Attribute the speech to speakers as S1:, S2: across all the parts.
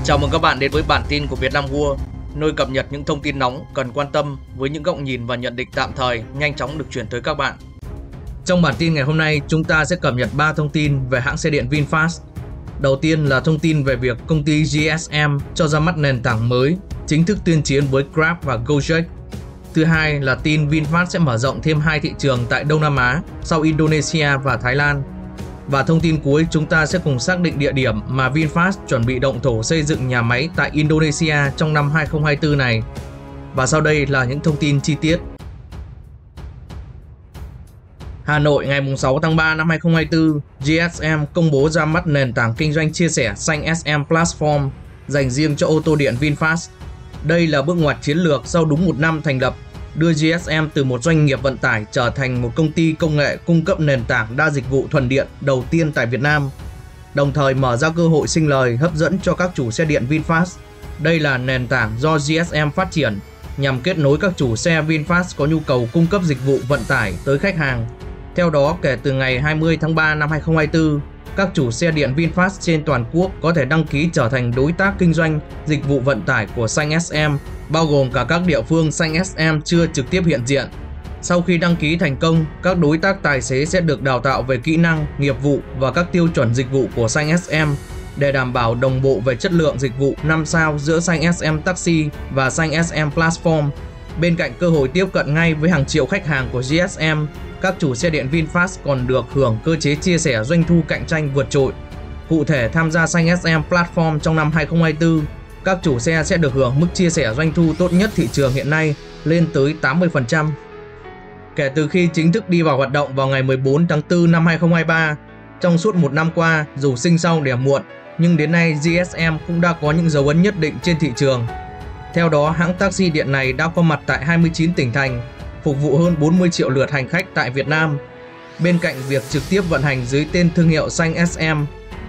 S1: Chào mừng các bạn đến với bản tin của Vietnam World, nơi cập nhật những thông tin nóng cần quan tâm với những góc nhìn và nhận định tạm thời nhanh chóng được chuyển tới các bạn. Trong bản tin ngày hôm nay, chúng ta sẽ cập nhật 3 thông tin về hãng xe điện VinFast. Đầu tiên là thông tin về việc công ty GSM cho ra mắt nền tảng mới, chính thức tuyên chiến với Grab và Gojek. Thứ hai là tin VinFast sẽ mở rộng thêm 2 thị trường tại Đông Nam Á sau Indonesia và Thái Lan. Và thông tin cuối, chúng ta sẽ cùng xác định địa điểm mà VinFast chuẩn bị động thổ xây dựng nhà máy tại Indonesia trong năm 2024 này. Và sau đây là những thông tin chi tiết. Hà Nội ngày 6 tháng 3 năm 2024, GSM công bố ra mắt nền tảng kinh doanh chia sẻ xanh SM Platform dành riêng cho ô tô điện VinFast. Đây là bước ngoặt chiến lược sau đúng một năm thành lập, đưa GSM từ một doanh nghiệp vận tải trở thành một công ty công nghệ cung cấp nền tảng đa dịch vụ thuần điện đầu tiên tại Việt Nam, đồng thời mở ra cơ hội sinh lời hấp dẫn cho các chủ xe điện VinFast. Đây là nền tảng do GSM phát triển nhằm kết nối các chủ xe VinFast có nhu cầu cung cấp dịch vụ vận tải tới khách hàng. Theo đó, kể từ ngày 20 tháng 3 năm 2024, các chủ xe điện VinFast trên toàn quốc có thể đăng ký trở thành đối tác kinh doanh dịch vụ vận tải của Xanh SM, bao gồm cả các địa phương Xanh SM chưa trực tiếp hiện diện. Sau khi đăng ký thành công, các đối tác tài xế sẽ được đào tạo về kỹ năng, nghiệp vụ và các tiêu chuẩn dịch vụ của Xanh SM để đảm bảo đồng bộ về chất lượng dịch vụ 5 sao giữa Xanh SM Taxi và Xanh SM Platform. Bên cạnh cơ hội tiếp cận ngay với hàng triệu khách hàng của GSM, các chủ xe điện VinFast còn được hưởng cơ chế chia sẻ doanh thu cạnh tranh vượt trội. Cụ thể, tham gia Xanh SM Platform trong năm 2024, các chủ xe sẽ được hưởng mức chia sẻ doanh thu tốt nhất thị trường hiện nay lên tới 80%. Kể từ khi chính thức đi vào hoạt động vào ngày 14 tháng 4 năm 2023, trong suốt một năm qua, dù sinh sau đẻ muộn, nhưng đến nay GSM cũng đã có những dấu ấn nhất định trên thị trường. Theo đó, hãng taxi điện này đã có mặt tại 29 tỉnh thành, phục vụ hơn 40 triệu lượt hành khách tại Việt Nam. Bên cạnh việc trực tiếp vận hành dưới tên thương hiệu Xanh SM,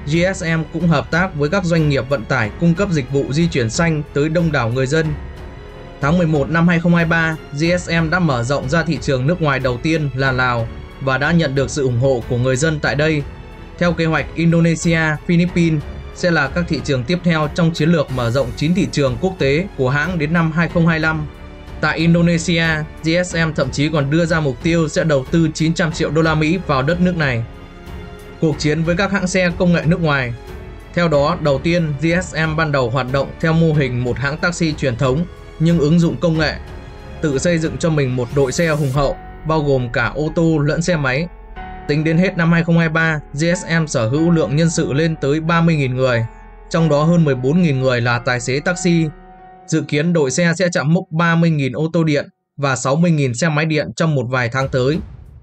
S1: GSM cũng hợp tác với các doanh nghiệp vận tải cung cấp dịch vụ di chuyển xanh tới đông đảo người dân. Tháng 11 năm 2023, GSM đã mở rộng ra thị trường nước ngoài đầu tiên là Lào và đã nhận được sự ủng hộ của người dân tại đây. Theo kế hoạch, Indonesia, Philippines sẽ là các thị trường tiếp theo trong chiến lược mở rộng 9 thị trường quốc tế của hãng đến năm 2025. Tại Indonesia, GSM thậm chí còn đưa ra mục tiêu sẽ đầu tư 900 triệu đô la Mỹ vào đất nước này. Cuộc chiến với các hãng xe công nghệ nước ngoài. Theo đó, đầu tiên, GSM ban đầu hoạt động theo mô hình một hãng taxi truyền thống nhưng ứng dụng công nghệ, tự xây dựng cho mình một đội xe hùng hậu, bao gồm cả ô tô lẫn xe máy. Tính đến hết năm 2023, GSM sở hữu lượng nhân sự lên tới 30.000 người, trong đó hơn 14.000 người là tài xế taxi. Dự kiến đội xe sẽ chạm mốc 30.000 ô tô điện và 60.000 xe máy điện trong một vài tháng tới.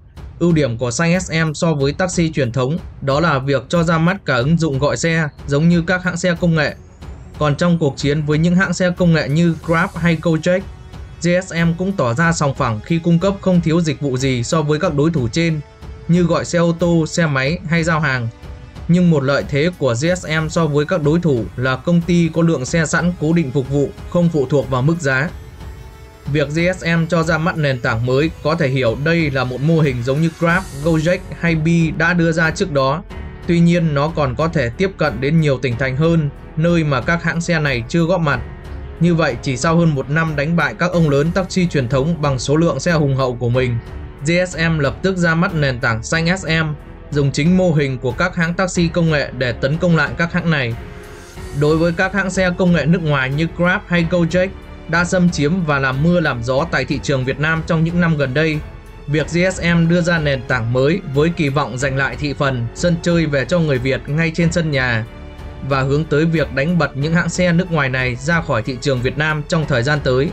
S1: Ưu điểm của Xanh SM so với taxi truyền thống đó là việc cho ra mắt cả ứng dụng gọi xe giống như các hãng xe công nghệ. Còn trong cuộc chiến với những hãng xe công nghệ như Grab hay Gojek, GSM cũng tỏ ra sòng phẳng khi cung cấp không thiếu dịch vụ gì so với các đối thủ trên, như gọi xe ô tô, xe máy hay giao hàng. Nhưng một lợi thế của GSM so với các đối thủ là công ty có lượng xe sẵn cố định phục vụ, không phụ thuộc vào mức giá. Việc GSM cho ra mắt nền tảng mới có thể hiểu đây là một mô hình giống như Grab, Gojek hay Bi đã đưa ra trước đó. Tuy nhiên, nó còn có thể tiếp cận đến nhiều tỉnh thành hơn, nơi mà các hãng xe này chưa góp mặt. Như vậy, chỉ sau hơn một năm đánh bại các ông lớn taxi truyền thống bằng số lượng xe hùng hậu của mình, GSM lập tức ra mắt nền tảng Xanh SM, dùng chính mô hình của các hãng taxi công nghệ để tấn công lại các hãng này. Đối với các hãng xe công nghệ nước ngoài như Grab hay Gojek đã xâm chiếm và làm mưa làm gió tại thị trường Việt Nam trong những năm gần đây, việc GSM đưa ra nền tảng mới với kỳ vọng giành lại thị phần, sân chơi về cho người Việt ngay trên sân nhà và hướng tới việc đánh bật những hãng xe nước ngoài này ra khỏi thị trường Việt Nam trong thời gian tới.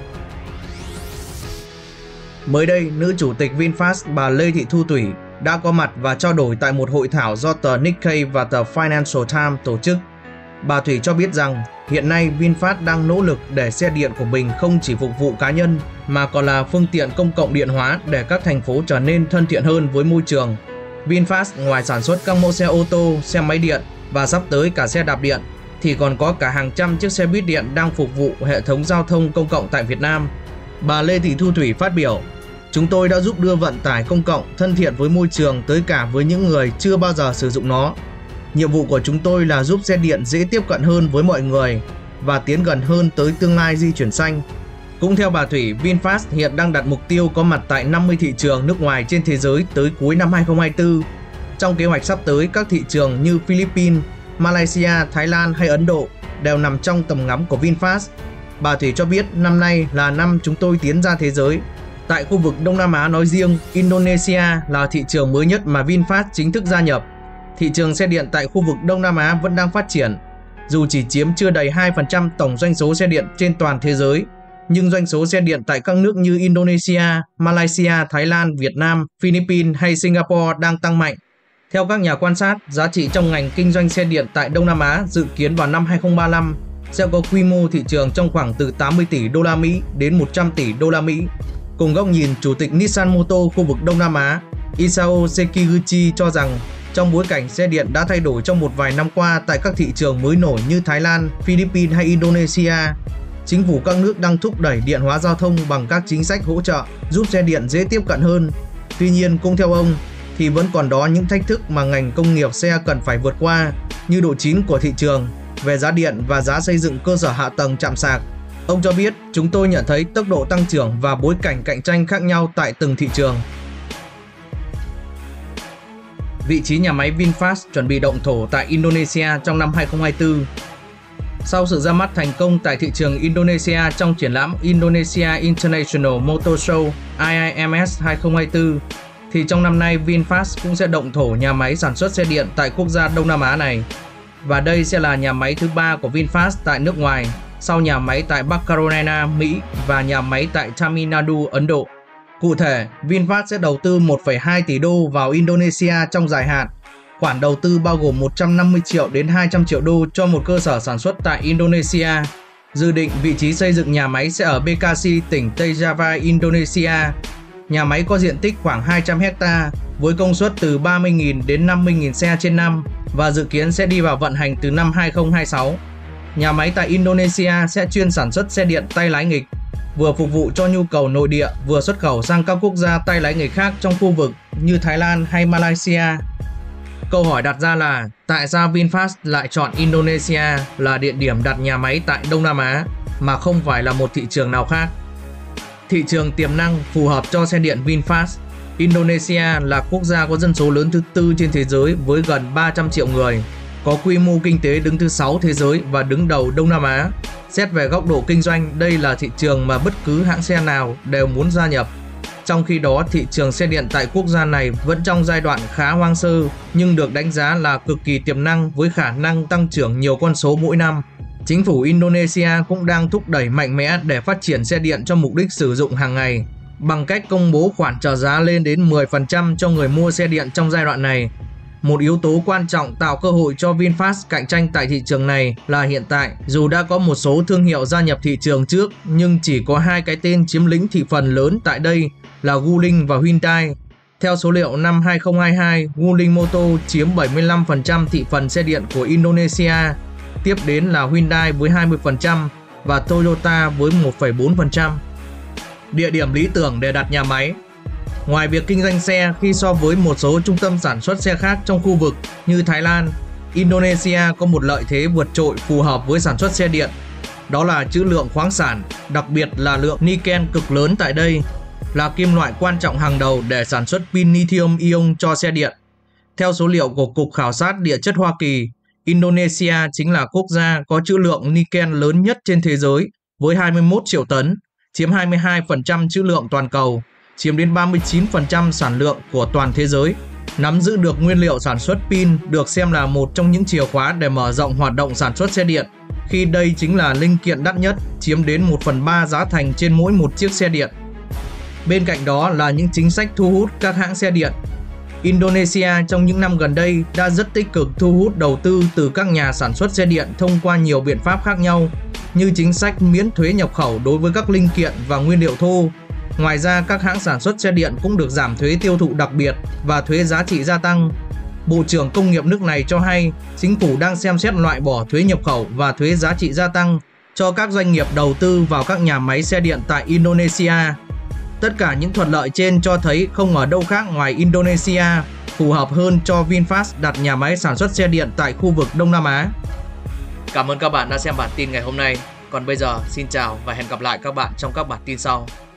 S1: Mới đây, nữ chủ tịch VinFast bà Lê Thị Thu Thủy đã có mặt và trao đổi tại một hội thảo do tờ Nikkei và tờ Financial Times tổ chức. Bà Thủy cho biết rằng hiện nay VinFast đang nỗ lực để xe điện của mình không chỉ phục vụ cá nhân mà còn là phương tiện công cộng điện hóa để các thành phố trở nên thân thiện hơn với môi trường. VinFast ngoài sản xuất các mẫu xe ô tô, xe máy điện và sắp tới cả xe đạp điện thì còn có cả hàng trăm chiếc xe buýt điện đang phục vụ hệ thống giao thông công cộng tại Việt Nam. Bà Lê Thị Thu Thủy phát biểu: "Chúng tôi đã giúp đưa vận tải công cộng thân thiện với môi trường tới cả với những người chưa bao giờ sử dụng nó. Nhiệm vụ của chúng tôi là giúp xe điện dễ tiếp cận hơn với mọi người và tiến gần hơn tới tương lai di chuyển xanh. Cũng theo bà Thủy, VinFast hiện đang đặt mục tiêu có mặt tại 50 thị trường nước ngoài trên thế giới tới cuối năm 2024. Trong kế hoạch sắp tới, các thị trường như Philippines, Malaysia, Thái Lan hay Ấn Độ đều nằm trong tầm ngắm của VinFast. Bà Thủy cho biết năm nay là năm chúng tôi tiến ra thế giới. Tại khu vực Đông Nam Á nói riêng, Indonesia là thị trường mới nhất mà VinFast chính thức gia nhập. Thị trường xe điện tại khu vực Đông Nam Á vẫn đang phát triển. Dù chỉ chiếm chưa đầy 2% tổng doanh số xe điện trên toàn thế giới, nhưng doanh số xe điện tại các nước như Indonesia, Malaysia, Thái Lan, Việt Nam, Philippines hay Singapore đang tăng mạnh. Theo các nhà quan sát, giá trị trong ngành kinh doanh xe điện tại Đông Nam Á dự kiến vào năm 2035 sẽ có quy mô thị trường trong khoảng từ 80 tỷ đô la Mỹ đến 100 tỷ đô la Mỹ. Cùng góc nhìn, Chủ tịch Nissan Motor khu vực Đông Nam Á, Isao Sekiguchi cho rằng trong bối cảnh xe điện đã thay đổi trong một vài năm qua tại các thị trường mới nổi như Thái Lan, Philippines hay Indonesia, chính phủ các nước đang thúc đẩy điện hóa giao thông bằng các chính sách hỗ trợ giúp xe điện dễ tiếp cận hơn. Tuy nhiên, cũng theo ông, thì vẫn còn đó những thách thức mà ngành công nghiệp xe cần phải vượt qua, như độ chín của thị trường, về giá điện và giá xây dựng cơ sở hạ tầng trạm sạc. Ông cho biết, chúng tôi nhận thấy tốc độ tăng trưởng và bối cảnh cạnh tranh khác nhau tại từng thị trường. Vị trí nhà máy VinFast chuẩn bị động thổ tại Indonesia trong năm 2024. Sau sự ra mắt thành công tại thị trường Indonesia trong triển lãm Indonesia International Motor Show IIMS 2024, thì trong năm nay VinFast cũng sẽ động thổ nhà máy sản xuất xe điện tại quốc gia Đông Nam Á này. Và đây sẽ là nhà máy thứ 3 của VinFast tại nước ngoài, sau nhà máy tại Bắc Carolina, Mỹ và nhà máy tại Tamil Nadu, Ấn Độ. Cụ thể, VinFast sẽ đầu tư 1,2 tỷ đô vào Indonesia trong dài hạn. Khoản đầu tư bao gồm 150 triệu đến 200 triệu đô cho một cơ sở sản xuất tại Indonesia. Dự định vị trí xây dựng nhà máy sẽ ở Bekasi, tỉnh Tây Java, Indonesia. Nhà máy có diện tích khoảng 200 hecta với công suất từ 30.000 đến 50.000 xe trên năm và dự kiến sẽ đi vào vận hành từ năm 2026. Nhà máy tại Indonesia sẽ chuyên sản xuất xe điện tay lái nghịch, vừa phục vụ cho nhu cầu nội địa, vừa xuất khẩu sang các quốc gia tay lái nghịch khác trong khu vực như Thái Lan hay Malaysia. Câu hỏi đặt ra là tại sao VinFast lại chọn Indonesia là địa điểm đặt nhà máy tại Đông Nam Á mà không phải là một thị trường nào khác? Thị trường tiềm năng phù hợp cho xe điện VinFast. Indonesia là quốc gia có dân số lớn thứ 4 trên thế giới với gần 300 triệu người, có quy mô kinh tế đứng thứ 6 thế giới và đứng đầu Đông Nam Á. Xét về góc độ kinh doanh, đây là thị trường mà bất cứ hãng xe nào đều muốn gia nhập. Trong khi đó, thị trường xe điện tại quốc gia này vẫn trong giai đoạn khá hoang sơ, nhưng được đánh giá là cực kỳ tiềm năng với khả năng tăng trưởng nhiều con số mỗi năm. Chính phủ Indonesia cũng đang thúc đẩy mạnh mẽ để phát triển xe điện cho mục đích sử dụng hàng ngày, bằng cách công bố khoản trợ giá lên đến 10% cho người mua xe điện trong giai đoạn này. Một yếu tố quan trọng tạo cơ hội cho VinFast cạnh tranh tại thị trường này là hiện tại, dù đã có một số thương hiệu gia nhập thị trường trước, nhưng chỉ có 2 cái tên chiếm lĩnh thị phần lớn tại đây là Wuling và Hyundai. Theo số liệu năm 2022, Wuling Motor chiếm 75% thị phần xe điện của Indonesia, tiếp đến là Hyundai với 20% và Toyota với 1,4%. Địa điểm lý tưởng để đặt nhà máy. Ngoài việc kinh doanh xe, khi so với một số trung tâm sản xuất xe khác trong khu vực như Thái Lan, Indonesia có một lợi thế vượt trội phù hợp với sản xuất xe điện. Đó là trữ lượng khoáng sản, đặc biệt là lượng niken cực lớn tại đây, là kim loại quan trọng hàng đầu để sản xuất pin lithium-ion cho xe điện. Theo số liệu của Cục Khảo sát Địa chất Hoa Kỳ, Indonesia chính là quốc gia có trữ lượng niken lớn nhất trên thế giới với 21 triệu tấn, chiếm 22% trữ lượng toàn cầu, chiếm đến 39% sản lượng của toàn thế giới. Nắm giữ được nguyên liệu sản xuất pin được xem là một trong những chìa khóa để mở rộng hoạt động sản xuất xe điện, khi đây chính là linh kiện đắt nhất, chiếm đến 1/3 giá thành trên mỗi một chiếc xe điện. Bên cạnh đó là những chính sách thu hút các hãng xe điện. Indonesia trong những năm gần đây đã rất tích cực thu hút đầu tư từ các nhà sản xuất xe điện thông qua nhiều biện pháp khác nhau, như chính sách miễn thuế nhập khẩu đối với các linh kiện và nguyên liệu thô. Ngoài ra, các hãng sản xuất xe điện cũng được giảm thuế tiêu thụ đặc biệt và thuế giá trị gia tăng. Bộ trưởng Công nghiệp nước này cho hay chính phủ đang xem xét loại bỏ thuế nhập khẩu và thuế giá trị gia tăng cho các doanh nghiệp đầu tư vào các nhà máy xe điện tại Indonesia. Tất cả những thuận lợi trên cho thấy không ở đâu khác ngoài Indonesia, phù hợp hơn cho VinFast đặt nhà máy sản xuất xe điện tại khu vực Đông Nam Á. Cảm ơn các bạn đã xem bản tin ngày hôm nay. Còn bây giờ, xin chào và hẹn gặp lại các bạn trong các bản tin sau.